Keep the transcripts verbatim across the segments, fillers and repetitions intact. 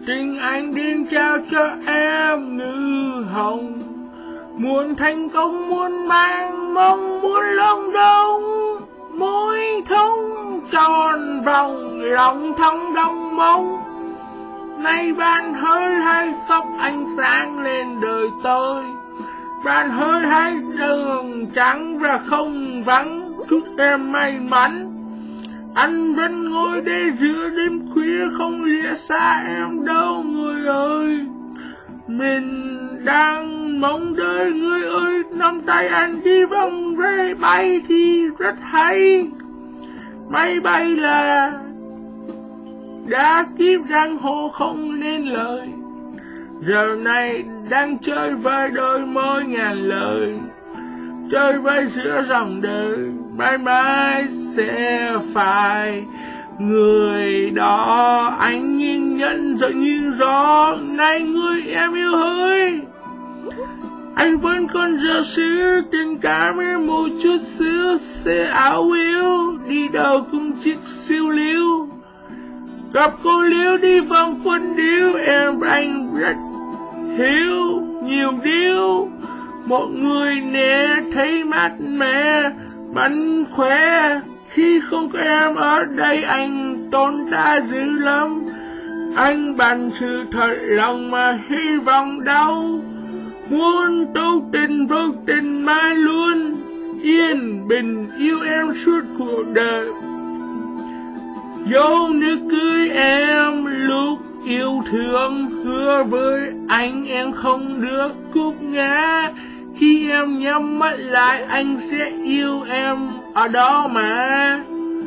tình anh đến trao cho em nữ hồng. Muốn thành công, muốn mang mong, muốn lông đông, môi thông tròn vòng, lòng thong đông mong. Nay ban hơi hay khắp ánh sáng lên đời tôi, ban hơi hay đường trắng và không vắng. Chúc em may mắn, anh vẫn ngồi đây giữa đêm khuya, không lìa xa em đâu người ơi. Mình đang mong đợi người ơi, nắm tay anh đi vòng ray bay thì rất hay. Máy bay là đã kiếp giang hồ không nên lời, giờ này đang chơi với đôi môi ngàn lời, chơi với giữa dòng đời, mãi mãi sẽ phải người đó. Anh nhìn nhận rồi như gió, này người em yêu ơi, anh vẫn còn giờ xưa, tình cảm em một chút xíu, sẽ áo yêu đi đâu cũng chiếc siêu liêu. Gặp cô liêu đi vòng quân điếu, em anh rất hiếu nhiều điều. Một người nè thấy mát mẻ bắn khỏe, khi không có em ở đây anh tốn ta dữ lắm. Anh bàn sự thật lòng mà hy vọng đau, muốn tu tình vô tình mãi luôn yên bình, yêu em suốt cuộc đời. Dấu nước cưới em lúc yêu thương, hứa với anh em không được cúp ngã. Khi em nhắm mắt lại anh sẽ yêu em ở đó mà.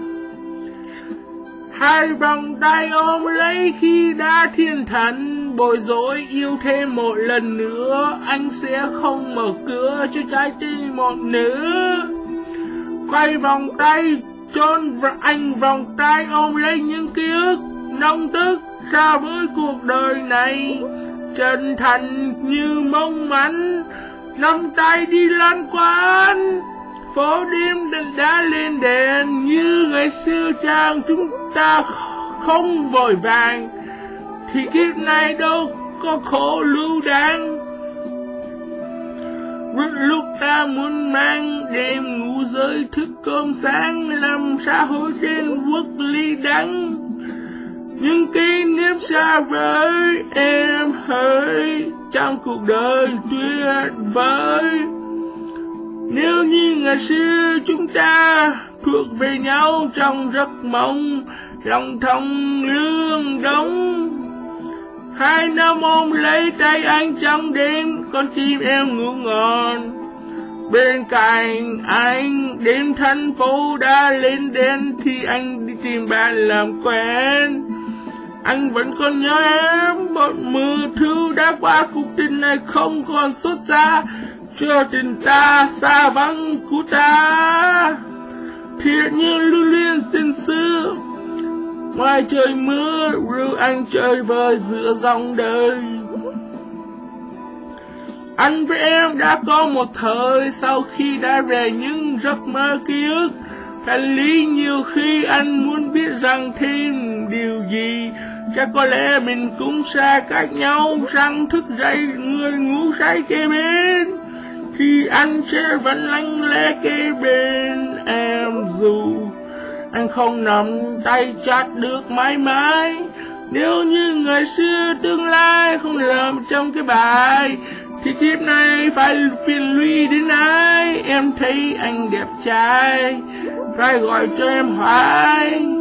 Hai vòng tay ôm lấy khi đã thiên thần, bối rối yêu thêm một lần nữa, anh sẽ không mở cửa cho trái tim một nữa. Quay vòng tay chôn anh, vòng tay ôm lấy những ký ức nông tức xa với cuộc đời này, chân thành như mong mắn, nắm tay đi lan quán. Phố đêm đã lên đèn như ngày xưa chàng, chúng ta không vội vàng thì kiếp này đâu có khổ lưu đắng. Lúc ta muốn mang đêm ngủ rơi thức cơm sáng, làm xã hội trên quốc ly đắng. Những kỷ niệm xa vời em hỡi, trong cuộc đời tuyệt vời. Nếu như ngày xưa chúng ta thuộc về nhau trong giấc mộng, lòng thông lương đống. Hai năm ôm lấy tay anh trong đêm, con tim em ngủ ngon. Bên cạnh anh đêm thành phố đã lên đèn, thì anh đi tìm bạn làm quen. Anh vẫn còn nhớ em, một mùa thu đã qua, cuộc tình này không còn xót xa, cho tình ta xa vắng của ta. Thiệt như lưu luyến tình xưa, ngoài trời mưa ru anh chơi vơi giữa dòng đời. Anh với em đã có một thời, sau khi đã về những giấc mơ ký ức. Thành lý nhiều khi anh muốn biết rằng thêm điều gì, chắc có lẽ mình cũng xa cách nhau. Rằng thức dậy người ngủ say kế bên, thì anh sẽ vẫn lặng lẽ kế bên em, dù anh không nắm tay chặt được mãi mãi. Nếu như ngày xưa tương lai không làm trong cái bài, thì kiếp này phải phiền lụy đến ai. Em thấy anh đẹp trai, phải gọi cho em hoài.